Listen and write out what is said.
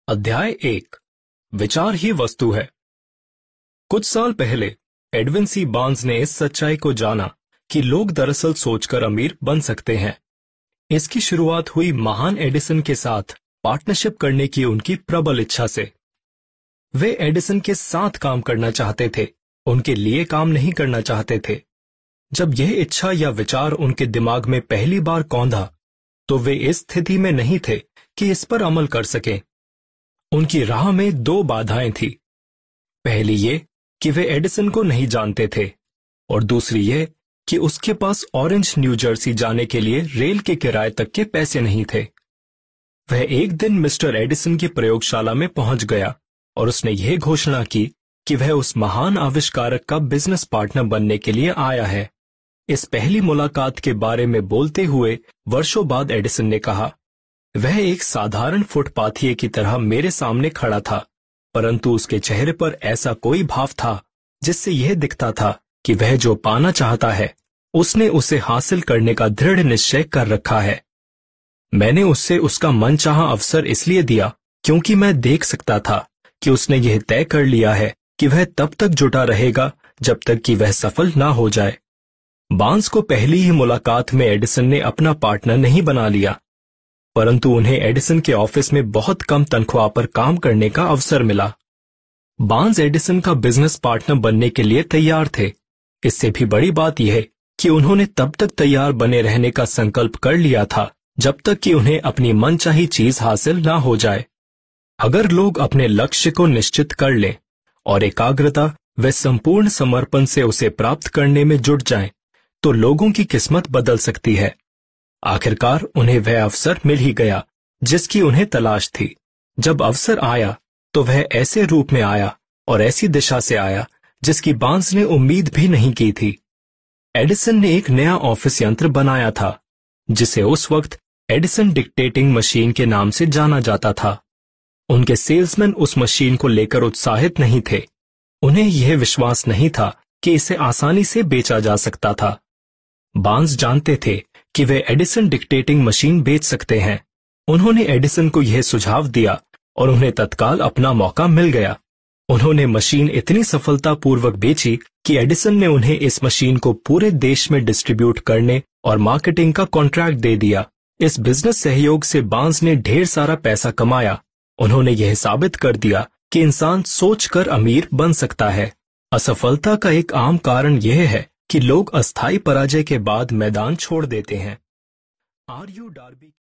अध्याय 1। विचार ही वस्तु है। कुछ साल पहले एडविन सी बार्न्स ने इस सच्चाई को जाना कि लोग दरअसल सोचकर अमीर बन सकते हैं। इसकी शुरुआत हुई महान एडिसन के साथ पार्टनरशिप करने की उनकी प्रबल इच्छा से। वे एडिसन के साथ काम करना चाहते थे, उनके लिए काम नहीं करना चाहते थे। जब यह इच्छा या विचार उनके दिमाग में पहली बार कौंधा, तो वे इस स्थिति में नहीं थे कि इस पर अमल कर सकें। उनकी राह में दो बाधाएं थी। पहली ये कि वे एडिसन को नहीं जानते थे, और दूसरी ये कि उसके पास ऑरेंज न्यू जर्सी जाने के लिए रेल के किराए तक के पैसे नहीं थे। वह एक दिन मिस्टर एडिसन की प्रयोगशाला में पहुंच गया और उसने यह घोषणा की कि वह उस महान आविष्कारक का बिजनेस पार्टनर बनने के लिए आया है। इस पहली मुलाकात के बारे में बोलते हुए वर्षों बाद एडिसन ने कहा, वह एक साधारण फुटपाथिये की तरह मेरे सामने खड़ा था, परंतु उसके चेहरे पर ऐसा कोई भाव था जिससे यह दिखता था कि वह जो पाना चाहता है उसने उसे हासिल करने का दृढ़ निश्चय कर रखा है। मैंने उससे उसका मनचाहा अवसर इसलिए दिया क्योंकि मैं देख सकता था कि उसने यह तय कर लिया है कि वह तब तक जुटा रहेगा जब तक कि वह सफल ना हो जाए। बार्न्स को पहली ही मुलाकात में एडिसन ने अपना पार्टनर नहीं बना लिया, परंतु उन्हें एडिसन के ऑफिस में बहुत कम तनख्वाह पर काम करने का अवसर मिला। बार्न्स एडिसन का बिजनेस पार्टनर बनने के लिए तैयार थे। इससे भी बड़ी बात यह कि उन्होंने तब तक तैयार बने रहने का संकल्प कर लिया था जब तक कि उन्हें अपनी मनचाही चीज हासिल ना हो जाए। अगर लोग अपने लक्ष्य को निश्चित कर लें और एकाग्रता व संपूर्ण समर्पण से उसे प्राप्त करने में जुट जाएं, तो लोगों की किस्मत बदल सकती है। आखिरकार उन्हें वह अवसर मिल ही गया जिसकी उन्हें तलाश थी। जब अवसर आया तो वह ऐसे रूप में आया और ऐसी दिशा से आया जिसकी बार्न्स ने उम्मीद भी नहीं की थी। एडिसन ने एक नया ऑफिस यंत्र बनाया था जिसे उस वक्त एडिसन डिक्टेटिंग मशीन के नाम से जाना जाता था। उनके सेल्समैन उस मशीन को लेकर उत्साहित नहीं थे। उन्हें यह विश्वास नहीं था कि इसे आसानी से बेचा जा सकता था। बार्न्स जानते थे कि वे एडिसन डिक्टेटिंग मशीन बेच सकते हैं। उन्होंने एडिसन को यह सुझाव दिया और उन्हें तत्काल अपना मौका मिल गया। उन्होंने मशीन इतनी सफलतापूर्वक बेची कि एडिसन ने उन्हें इस मशीन को पूरे देश में डिस्ट्रीब्यूट करने और मार्केटिंग का कॉन्ट्रैक्ट दे दिया। इस बिजनेस सहयोग से बार्न्स ने ढेर सारा पैसा कमाया। उन्होंने यह साबित कर दिया कि इंसान सोचकर अमीर बन सकता है। असफलता का एक आम कारण यह है कि लोग अस्थायी पराजय के बाद मैदान छोड़ देते हैं। Are you Derby